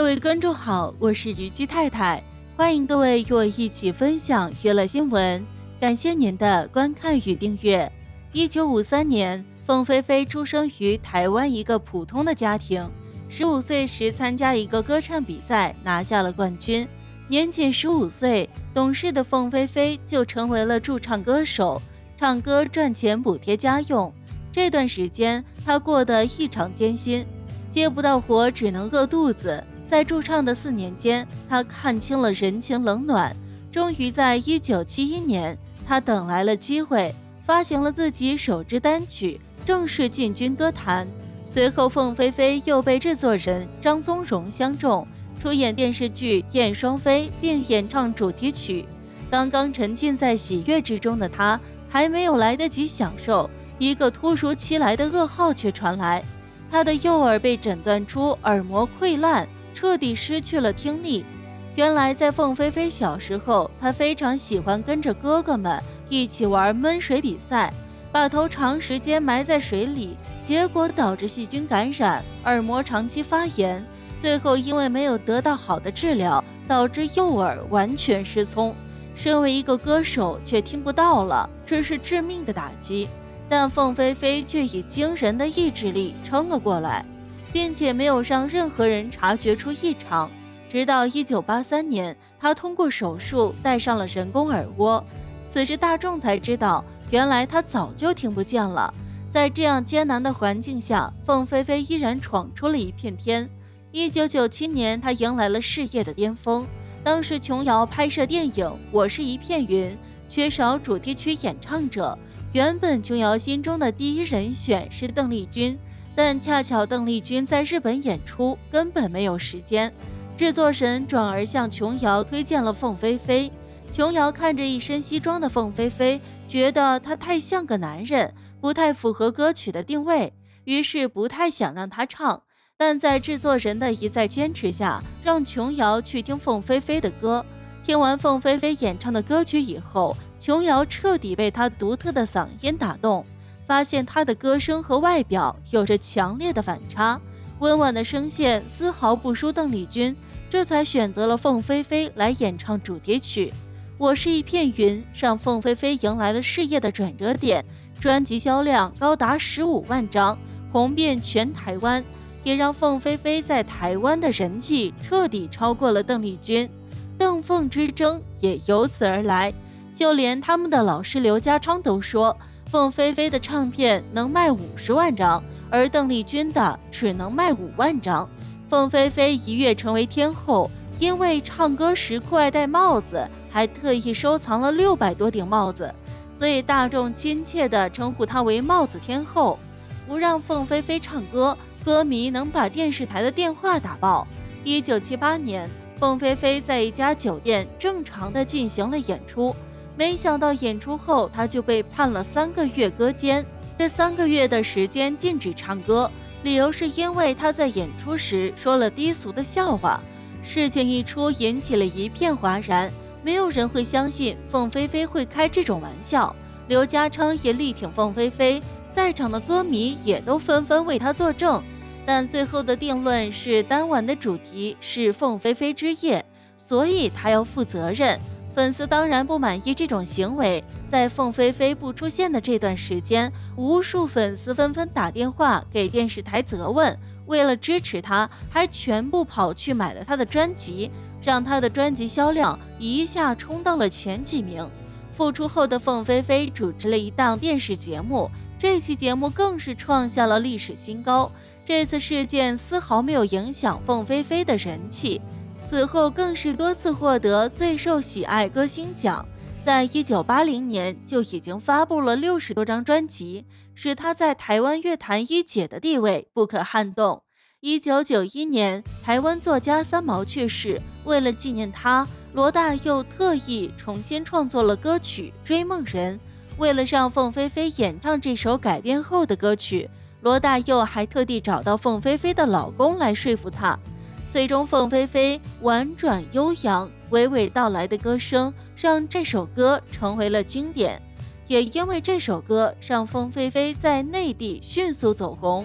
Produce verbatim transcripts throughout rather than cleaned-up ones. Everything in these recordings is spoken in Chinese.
位观众好，我是虞姬太太，欢迎各位与我一起分享娱乐新闻，感谢您的观看与订阅。一九五三年，凤飞飞出生于台湾一个普通的家庭，十五岁时参加一个歌唱比赛，拿下了冠军。年仅十五岁，懂事的凤飞飞就成为了驻唱歌手，唱歌赚钱补贴家用。这段时间，她过得异常艰辛，接不到活只能饿肚子。在驻唱的四年间，他看清了人情冷暖，终于在一九七一年，他等来了机会，发行了自己首支单曲，正式进军歌坛。随后，凤飞飞又被制作人张宗荣相中，出演电视剧《燕双飞》，并演唱主题曲。刚刚沉浸在喜悦之中的他，还没有来得及享受，一个突如其来的噩耗却传来，他的右耳被诊断出耳膜溃烂，彻底失去了听力。原来在凤飞飞小时候，她非常喜欢跟着哥哥们一起玩闷水比赛，把头长时间埋在水里，结果导致细菌感染，耳膜长期发炎，最后因为没有得到好的治疗，导致右耳完全失聪。身为一个歌手却听不到了，这是致命的打击，但凤飞飞却以惊人的意志力撑了过来，并且没有让任何人察觉出异常。直到一九八三年，他通过手术戴上了人工耳蜗，此时大众才知道，原来他早就听不见了。在这样艰难的环境下，凤飞飞依然闯出了一片天。一九九七年，他迎来了事业的巅峰。当时琼瑶拍摄电影《我是一片云》，缺少主题曲演唱者，原本琼瑶心中的第一人选是邓丽君，但恰巧邓丽君在日本演出，根本没有时间。制作人转而向琼瑶推荐了凤飞飞。琼瑶看着一身西装的凤飞飞，觉得她太像个男人，不太符合歌曲的定位，于是不太想让她唱。但在制作人的一再坚持下，让琼瑶去听凤飞飞的歌。听完凤飞飞演唱的歌曲以后，琼瑶彻底被她独特的嗓音打动，发现她的歌声和外表有着强烈的反差，温婉的声线丝毫不输邓丽君，这才选择了凤飞飞来演唱主题曲。我是一片云让凤飞飞迎来了事业的转折点，专辑销量高达十五万张，红遍全台湾，也让凤飞飞在台湾的人气彻底超过了邓丽君，邓凤之争也由此而来。就连他们的老师刘家昌都说，凤飞飞的唱片能卖五十万张，而邓丽君的只能卖五万张。凤飞飞一跃成为天后，因为唱歌时酷爱戴帽子，还特意收藏了六百多顶帽子，所以大众亲切地称呼她为帽子天后。不让凤飞飞唱歌，歌迷能把电视台的电话打爆。一九七八年，凤飞飞在一家酒店正常地进行了演出，没想到演出后，她就被判了三个月歌监。这三个月的时间禁止唱歌，理由是因为她在演出时说了低俗的笑话。事情一出，引起了一片哗然，没有人会相信凤飞飞会开这种玩笑。刘家昌也力挺凤飞飞，在场的歌迷也都纷纷为她作证。但最后的定论是，当晚的主题是凤飞飞之夜，所以她要负责任。粉丝当然不满意这种行为，在凤飞飞不出现的这段时间，无数粉丝纷纷打电话给电视台责问，为了支持她，还全部跑去买了她的专辑，让她的专辑销量一下冲到了前几名。复出后的凤飞飞主持了一档电视节目，这期节目更是创下了历史新高。这次事件丝毫没有影响凤飞飞的人气，此后更是多次获得最受喜爱歌星奖。在一九八零年就已经发布了六十多张专辑，使他在台湾乐坛一姐的地位不可撼动。一九九一年，台湾作家三毛去世，为了纪念他，罗大佑特意重新创作了歌曲《追梦人》。为了让凤飞飞演唱这首改编后的歌曲，罗大佑还特地找到凤飞飞的老公来说服她。最终，凤飞飞婉转悠扬、娓娓道来的歌声让这首歌成为了经典，也因为这首歌让凤飞飞在内地迅速走红。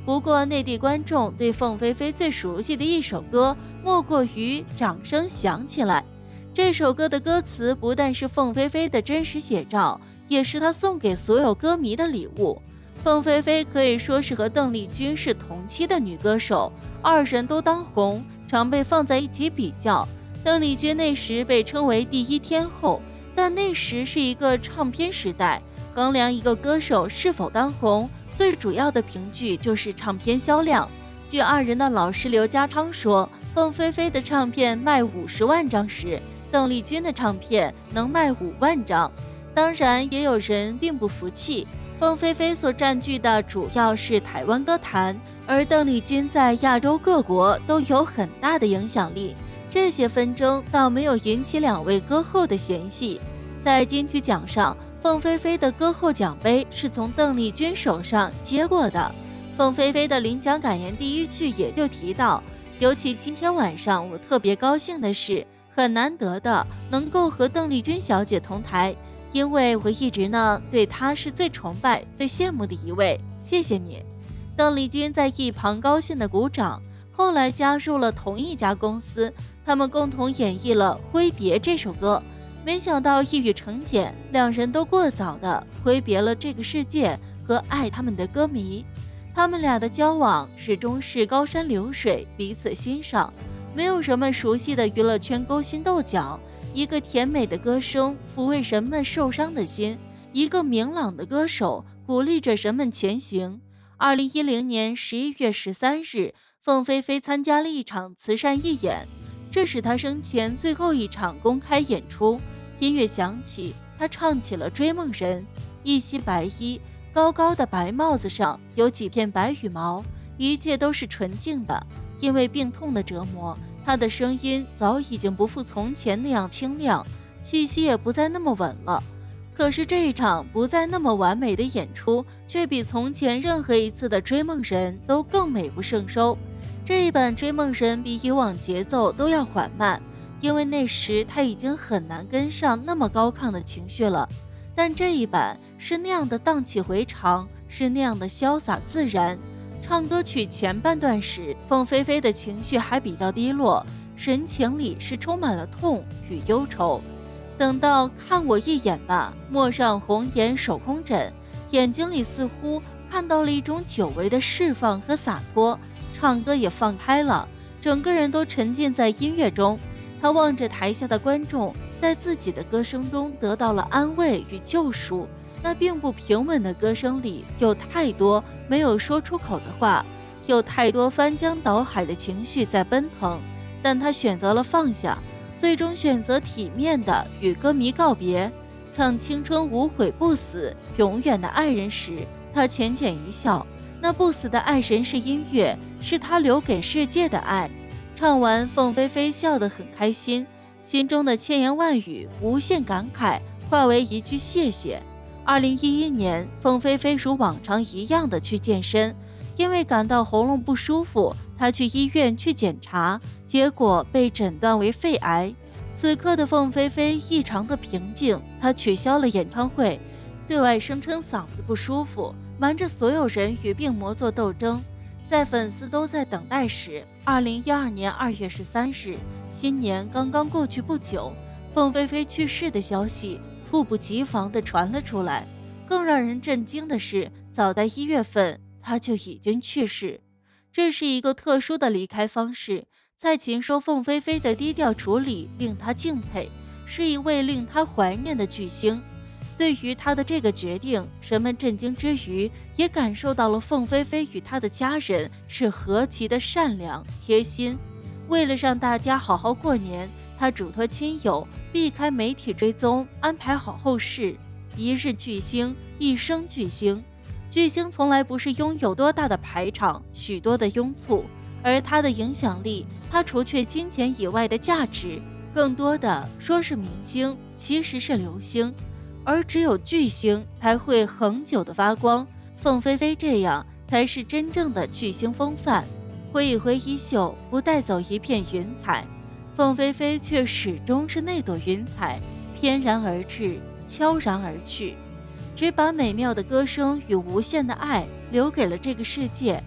不过内地观众对凤飞飞最熟悉的一首歌，莫过于《掌声响起来》。这首歌的歌词不但是凤飞飞的真实写照，也是她送给所有歌迷的礼物。凤飞飞可以说是和邓丽君是同期的女歌手，二人都当红，常被放在一起比较。邓丽君那时被称为第一天后，但那时是一个唱片时代，衡量一个歌手是否当红，最主要的凭据就是唱片销量。据二人的老师刘家昌说，凤飞飞的唱片卖五十万张时，邓丽君的唱片能卖五万张。当然，也有人并不服气，凤飞飞所占据的主要是台湾歌坛，而邓丽君在亚洲各国都有很大的影响力。这些纷争倒没有引起两位歌后的嫌隙。在金曲奖上，凤飞飞的歌后奖杯是从邓丽君手上接过的。凤飞飞的领奖感言第一句也就提到，尤其今天晚上我特别高兴的是，很难得的能够和邓丽君小姐同台，因为我一直呢对她是最崇拜最羡慕的一位，谢谢你。邓丽君在一旁高兴的鼓掌。后来加入了同一家公司，他们共同演绎了《挥别》这首歌。没想到一语成谶，两人都过早的挥别了这个世界和爱他们的歌迷。他们俩的交往始终是高山流水，彼此欣赏，没有人们熟悉的娱乐圈勾心斗角。一个甜美的歌声抚慰人们受伤的心，一个明朗的歌手鼓励着人们前行。二零一零年十一月十三日，凤飞飞参加了一场慈善义演，这是她生前最后一场公开演出。音乐响起，她唱起了《追梦人》。一袭白衣，高高的白帽子上有几片白羽毛，一切都是纯净的。因为病痛的折磨，她的声音早已经不复从前那样清亮，气息也不再那么稳了。可是这一场不再那么完美的演出，却比从前任何一次的《追梦人》都更美不胜收。这一版《追梦人》比以往节奏都要缓慢，因为那时他已经很难跟上那么高亢的情绪了。但这一版是那样的荡气回肠，是那样的潇洒自然。唱歌曲前半段时，凤飞飞的情绪还比较低落，神情里是充满了痛与忧愁。等到看我一眼吧，抹上红颜手空枕，眼睛里似乎看到了一种久违的释放和洒脱，唱歌也放开了，整个人都沉浸在音乐中。他望着台下的观众，在自己的歌声中得到了安慰与救赎。那并不平稳的歌声里，有太多没有说出口的话，有太多翻江倒海的情绪在奔腾，但他选择了放下，最终选择体面的与歌迷告别，唱青春无悔不死，永远的爱人时，他浅浅一笑。那不死的爱神是音乐，是他留给世界的爱。唱完，凤飞飞笑得很开心，心中的千言万语、无限感慨化为一句谢谢。二零一一年，凤飞飞如往常一样的去健身，因为感到喉咙不舒服，她去医院去检查，结果被诊断为肺癌。此刻的凤飞飞异常的平静，她取消了演唱会，对外声称嗓子不舒服，瞒着所有人与病魔做斗争。在粉丝都在等待时，二零一二年二月十三日，新年刚刚过去不久，凤飞飞去世的消息猝不及防地传了出来。更让人震惊的是，早在一月份，她就已经去世。这是一个特殊的离开方式。蔡琴说，凤飞飞的低调处理令她敬佩，是一位令她怀念的巨星。对于她的这个决定，人们震惊之余，也感受到了凤飞飞与她的家人是何其的善良贴心。为了让大家好好过年，她嘱托亲友避开媒体追踪，安排好后事。一日巨星，一生巨星。巨星从来不是拥有多大的排场，许多的拥簇，而他的影响力，他除却金钱以外的价值，更多的说是明星，其实是流星。而只有巨星才会恒久的发光，凤飞飞这样才是真正的巨星风范。挥一挥衣袖，不带走一片云彩，凤飞飞却始终是那朵云彩，翩然而至，悄然而去，只把美妙的歌声与无限的爱留给了这个世界。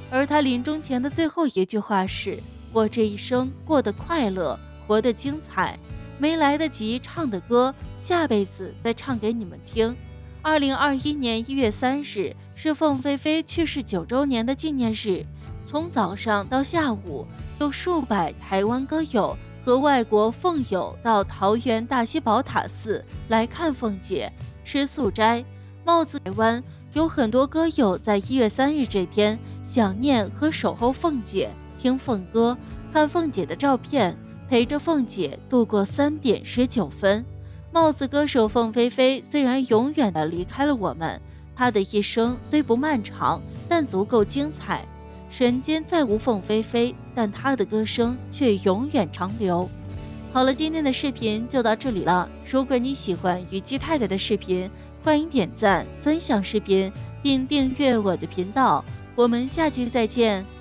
而他临终前的最后一句话是：我这一生过得快乐，活得精彩，没来得及唱的歌，下辈子再唱给你们听。二零二一年一月三日是凤飞飞去世九周年的纪念日，从早上到下午，有数百台湾歌友和外国凤友到桃园大溪宝塔寺来看凤姐、吃素斋。帽子台湾有很多歌友在一月三日这天想念和守候凤姐，听凤歌，看凤姐的照片，陪着凤姐度过三点十九分。帽子歌手凤飞飞虽然永远的离开了我们，她的一生虽不漫长，但足够精彩。人间再无凤飞飞，但她的歌声却永远长留。好了，今天的视频就到这里了。如果你喜欢虞姬太太的视频，欢迎点赞、分享视频，并订阅我的频道。我们下期再见。